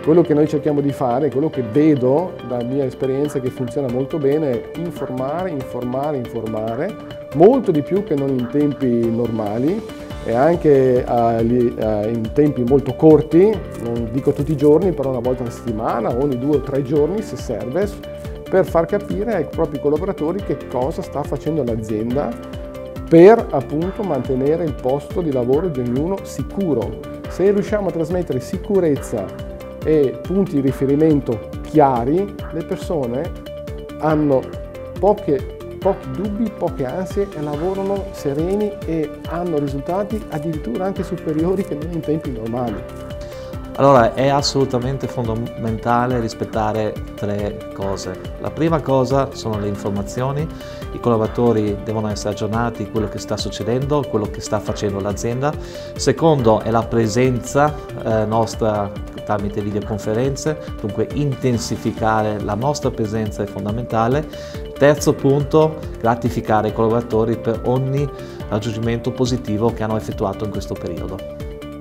Quello che noi cerchiamo di fare, quello che vedo dalla mia esperienza che funziona molto bene, è informare, molto di più che non in tempi normali e anche in tempi molto corti, non dico tutti i giorni, però una volta alla settimana, ogni 2 o 3 giorni se serve, per far capire ai propri collaboratori che cosa sta facendo l'azienda per appunto mantenere il posto di lavoro di ognuno sicuro. Se riusciamo a trasmettere sicurezza e punti di riferimento chiari, le persone hanno pochi dubbi, poche ansie e lavorano sereni e hanno risultati addirittura anche superiori che non in tempi normali. Allora, è assolutamente fondamentale rispettare 3 cose. La prima cosa sono le informazioni, i collaboratori devono essere aggiornati di quello che sta succedendo, quello che sta facendo l'azienda. Secondo è la presenza nostra tramite videoconferenze, dunque intensificare la nostra presenza è fondamentale. Terzo punto, gratificare i collaboratori per ogni raggiungimento positivo che hanno effettuato in questo periodo.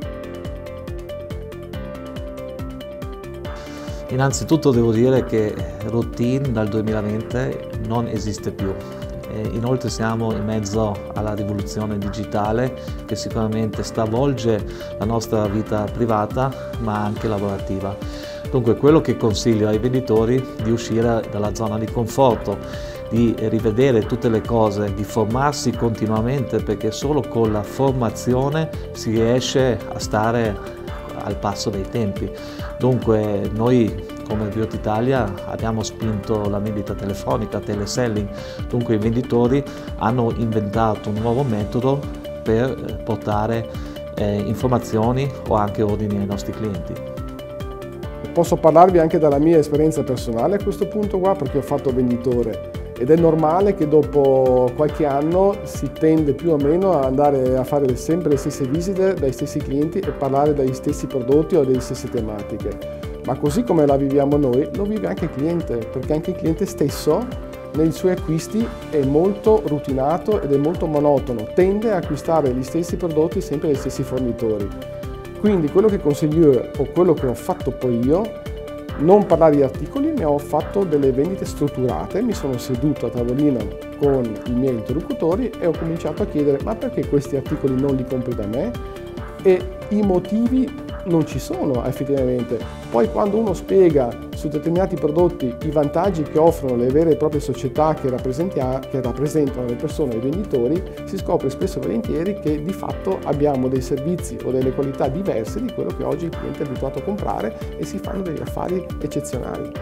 Innanzitutto devo dire che routine dal 2020 non esiste più. Inoltre siamo in mezzo alla rivoluzione digitale che sicuramente stravolge la nostra vita privata ma anche lavorativa. Dunque quello che consiglio ai venditori è di uscire dalla zona di conforto, di rivedere tutte le cose, di formarsi continuamente perché solo con la formazione si riesce a stare al passo dei tempi. Dunque noi come Briot Italia abbiamo spinto la vendita telefonica, teleselling, dunque i venditori hanno inventato un nuovo metodo per portare informazioni o anche ordini ai nostri clienti. Posso parlarvi anche dalla mia esperienza personale a questo punto qua perché ho fatto venditore ed è normale che dopo qualche anno si tende più o meno ad andare a fare sempre le stesse visite dai stessi clienti e parlare dagli stessi prodotti o delle stesse tematiche. Ma così come la viviamo noi, lo vive anche il cliente, perché anche il cliente stesso nei suoi acquisti è molto rutinato ed è molto monotono, tende a acquistare gli stessi prodotti sempre dai stessi fornitori. Quindi quello che consiglio io, o quello che ho fatto poi io, non parlare di articoli, ma ho fatto delle vendite strutturate, mi sono seduto a tavolino con i miei interlocutori e ho cominciato a chiedere ma perché questi articoli non li compri da me? E i motivi non ci sono effettivamente. Poi quando uno spiega su determinati prodotti i vantaggi che offrono le vere e proprie società che rappresentano le persone e i venditori, si scopre spesso e volentieri che di fatto abbiamo dei servizi o delle qualità diverse di quello che oggi il cliente è abituato a comprare e si fanno degli affari eccezionali.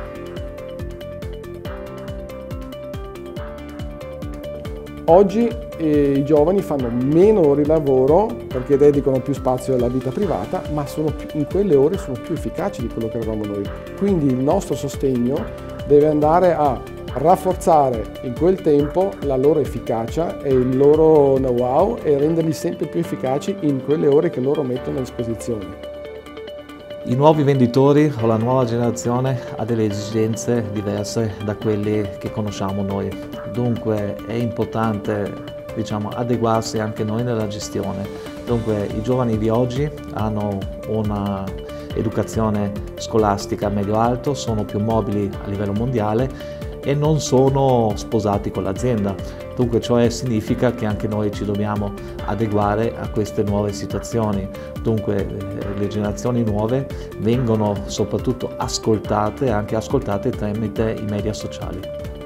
Oggi i giovani fanno meno ore di lavoro perché dedicano più spazio alla vita privata, ma in quelle ore sono più efficaci di quello che eravamo noi. Quindi il nostro sostegno deve andare a rafforzare in quel tempo la loro efficacia e il loro know-how e renderli sempre più efficaci in quelle ore che loro mettono a disposizione. I nuovi venditori o la nuova generazione ha delle esigenze diverse da quelle che conosciamo noi. Dunque è importante, adeguarsi anche noi nella gestione. Dunque i giovani di oggi hanno una educazione scolastica medio-alto, sono più mobili a livello mondiale e non sono sposati con l'azienda. Dunque ciò significa che anche noi ci dobbiamo adeguare a queste nuove situazioni. Dunque le generazioni nuove vengono soprattutto ascoltate, anche ascoltate tramite i media sociali.